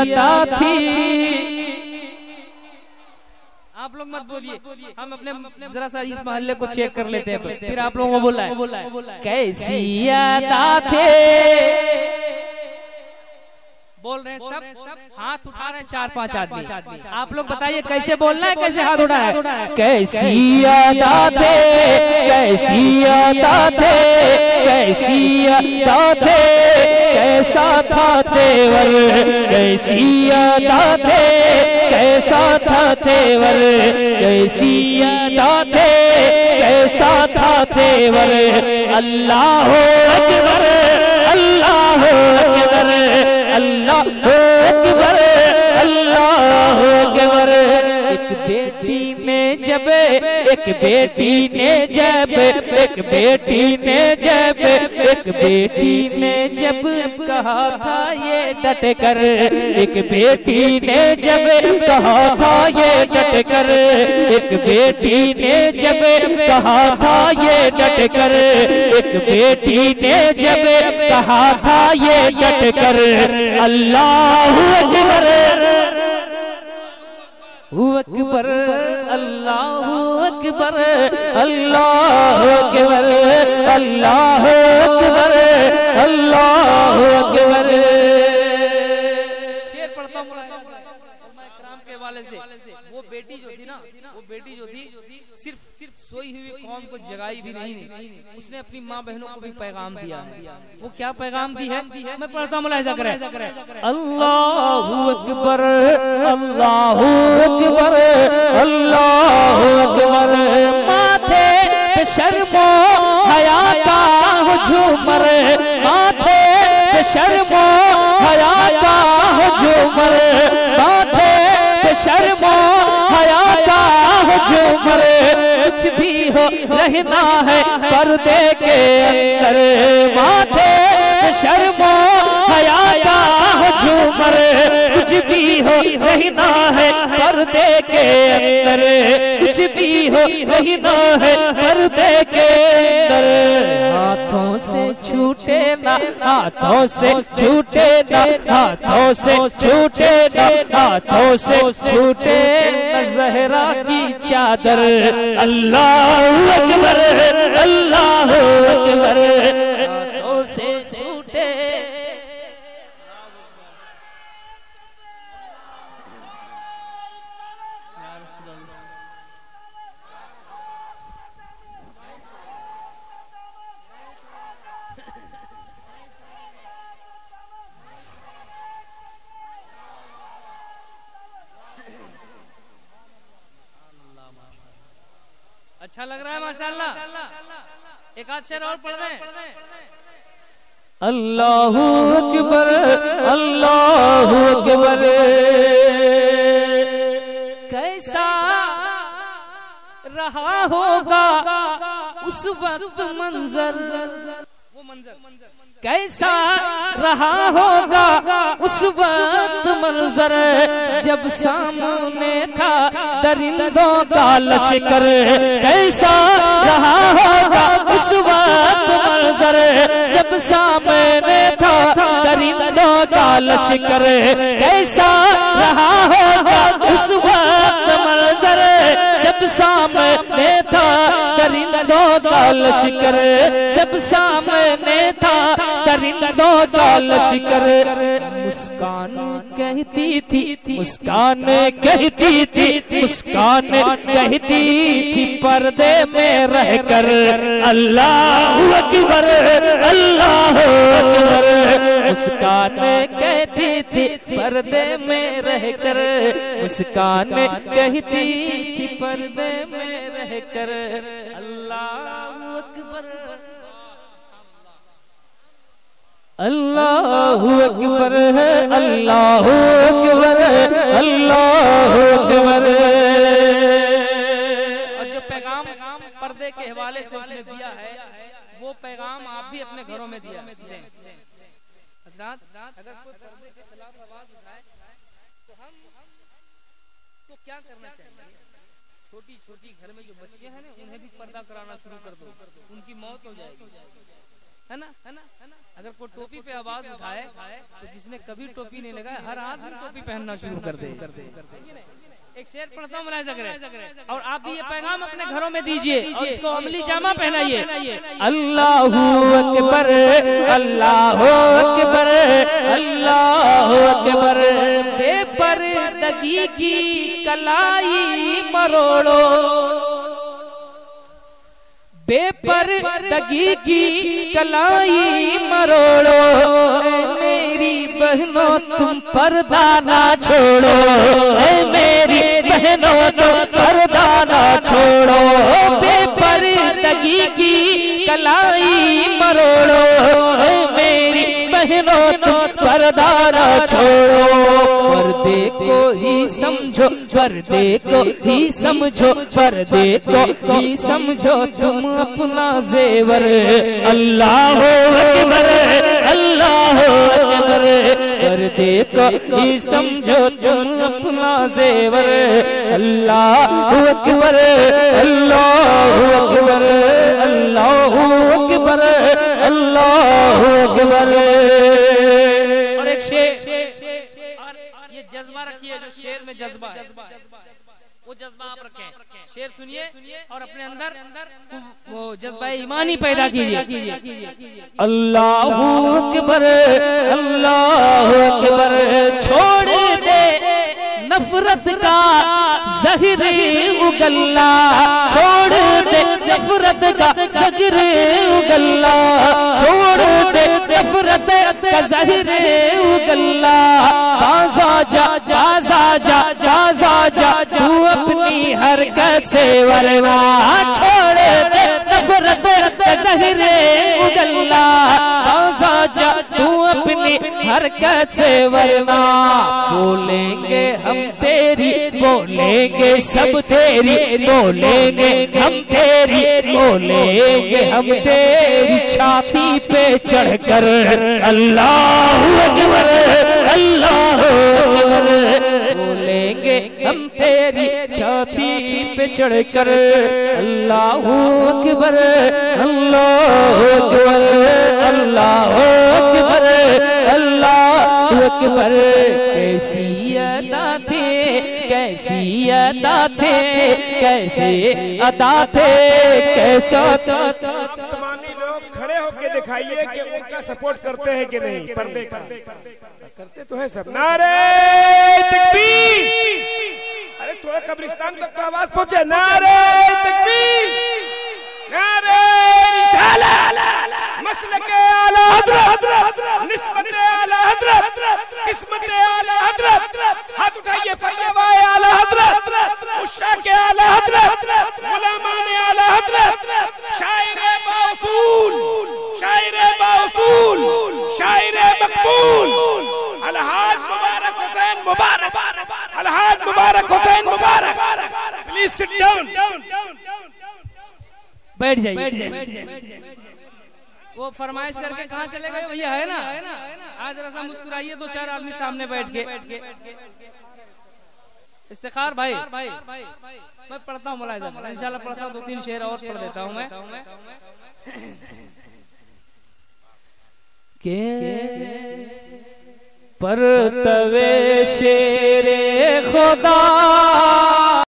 अता थी। आप लोग मत बोलिए, हम अपने जरा सा इस मोहल्ले को चेक कर लेते हैं, फिर आप लोगों को बोला है कैसी अदा थे। बोल रहे हैं सब, हाथ उठा रहे हैं 4-5 आदमी। आप लोग बताइए कैसे बोलना है, कैसे हाथ उठा है। कैसी अदा थे, कैसी अदा थे, कैसी अदा थे, कैसा था तेवर, कैसी अदा थे, कैसा था तेवर, कैसी अदा थे, कैसा था तेवर। अल्लाह अकबर, अल्लाह अकबर, अल्लाह अकबर, अल्लाह अकबर। एक बेटी ने जब, एक बेटी ने जब, एक बेटी ने जब, एक बेटी ने जब कहा था ये डट कर, एक बेटी ने जब कहा था ये डट कर, एक बेटी ने जब कहा था ये डट कर, एक बेटी ने जब कहा था ये डट कर। अल्लाह अकबर, अकबर, अल्लाह अकबर, अल्लाह अकबर, अल्लाह अकबर, अल्लाह अकबर। शेर पढ़ता हूँ इकराम के हवाले से। वो बेटी जो थी ना, वो बेटी जो थी सिर्फ सोई हुई कौम को जगाई भी नहीं, उसने अपनी माँ बहनों को भी पैगाम दिया। वो क्या पैगाम दी है, मैं पढ़ता हूँ, मुलाहिजा करें। अल्लाहु अकबर, अल्लाहु अकबर, अल्लाहु अकबर। माथे पे शर्मो हया का झूमर, माथे पे शर्मो हया का झूमर, माथे पे शर्मो हया का झूमर। कुछ भी हो रहना है पर्दे के अंदर, माथे पे शर्मो हया का झूमर। कुछ भी हो रहना है पर्दे के अंदर, कुछ भी हो रहना है पर्दे के अंदर। हाथों से छूटे ना, हाथों से छूटे ना, हाथों से छूटे ना, हाथों से छूटे ना ज़हरा की चादर। अल्लाह अकबर, अल्लाह अकबर। हाथों से छूटे, अच्छा लग रहा है माशाल्लाह। एक आध शेर और पढ़ रहे हैं। अल्लाहु अकबर, अल्लाहु अकबर। कैसा रहा होगा उस वक्त मंजर, वो मंजर कैसा रहा होगा उस वक्त मंजर, जब सामने था दरिंदों का लश्कर। कैसा रहा होगा उस वक्त मंजर, जब सामने था दरिंदों का लश्कर। कैसा रहा होगा उस वक्त मंजर, जब सामने था दरिंदों का लश्कर, जब सामने था दरिंदों का लश्कर। मुस्कान कहती थी, मुस्कान कहती थी, मुस्कान कहती थी पर्दे में रहकर। अल्लाह अकबर, अल्लाह अकबर। मुस्कान कहती थी पर्दे में रहकर, मुस्कान कहती थी पर्दे में रहकर। अल्लाह अकबर, अल्लाहु अकबर है, अल्लाहु अकबर, अल्लाहु अकबर। और जो पैगाम पर्दे के हवाले से उसने दिया है, वो पैगाम आप भी अपने घरों में दिया। हज़रात, अगर कोई पर्दे के खिलाफ आवाज उठाए तो हम तो क्या करना चाहिए? छोटी छोटी घर में जो बच्चे हैं ना, उन्हें भी पर्दा कराना शुरू कर दो, उनकी मौत हो जाएगी। है ना? अगर कोई टोपी पे आवाज उठाए तो जिसने कभी टोपी नहीं लगाया हर आदमी टोपी पहनना शुरू कर दे। एक शेर पढ़ता हूँ और आप भी ये पैगाम अपने घरों में दीजिए और इसको अमली जामा पहनाइए। अल्लाहू अकबर, अल्लाहू अकबर, अल्लाहू अकबर। बेपर्दगी की कलाई मरोड़ो, बेपर्दगी की कलाई मरोड़ो, मेरी बहनों तुम पर्दा ना छोड़ो, मेरी बहनों तुम पर्दा ना छोड़ो, बेपर्दगी की कलाई मरोड़ो, मेरी बहनों तुम पर्दा ना छोड़ो। पर्दे को ही समझो, पर्दे को ही समझो, पर्दे को ही समझो तुम अपना जेवर। अल्लाह अकबर, अल्लाह अकबर। पर्दे को ही समझो तुम अपना जेवर। अल्लाह अकबर, अल्लाह अकबर, अल्लाह अकबर, अल्लाह अकबर। और एक शेर, ये जज्बा रखिए, जो शेर में जज्बा है वो जज्बा आप रखें। शेर सुनिए और अपने अंदर वो जज्बा ईमानी पैदा कीजिए। अल्लाहू अकबर, अल्लाहू अकबर। छोड़ दे नफरत का जहर उगल्ला, छोड़ दे नफरत का जहर उगल्ला, छोड़ दे नफरत का जहर उगल्ला। बाजा जा, बाजा जा, बाजा जा तू अपनी हरकत से, वरना छोड़ दे नफरत का जहर उगल्ला। बाजा जा तू अपनी हरकत से, वरना बोलेंगे हम तेरी, बोलेंगे सब तेरी, बोलेंगे हम तेरी, बोलेंगे हम तेरी छाती पे चढ़कर। अल्लाहू अकबर, अल्लाहू अकबर। बोलेंगे हम तेरी छाती पे चढ़कर। अल्लाहू अकबर, अल्लाहू अकबर, अल्लाहू अकबर, अल्लाहू अकबर। कैसी अदा थे, कैसी अदा थे, कैसे अदा थे, कैसा। तमामी लोग खड़े होके दिखाइए कि उनका सपोर्ट करते हैं कि नहीं। पर्दे का करते तो है सब। नारे तकबीर, अरे थोड़ा कब्रिस्तान तक तो आवाज पहुंचे। नारे तकबीर, नारे रिसालत, मसलके आला हज़रत, निस्बते आला हज़रत, किस्मते आला हज़रत। हाथ उठाइए, फतवाए आला हज़रत, उशाके आला हज़रत, गुलामाने आला हज़रत, शायरे बाउसूल, शायरे बाउसूल, शायरे मकबूल, अलहाज मुबारक हुसैन मुबारक, अलहाज Mubarak Hussain Mubarak. Please sit down, बैठ जाइए। वो फरमाइश करके कहाँ चले गए भैया? है ना, आज रसा मुस्कुराइए, दो चार आदमी सामने बैठ के। इफ्तिखार भाई, मैं पढ़ता हूँ मुलाहिजा, इंशाल्लाह पढ़ता हूँ, दो तीन शेर और पढ़ देता हूँ मैं। के परतवे शेरे खुदा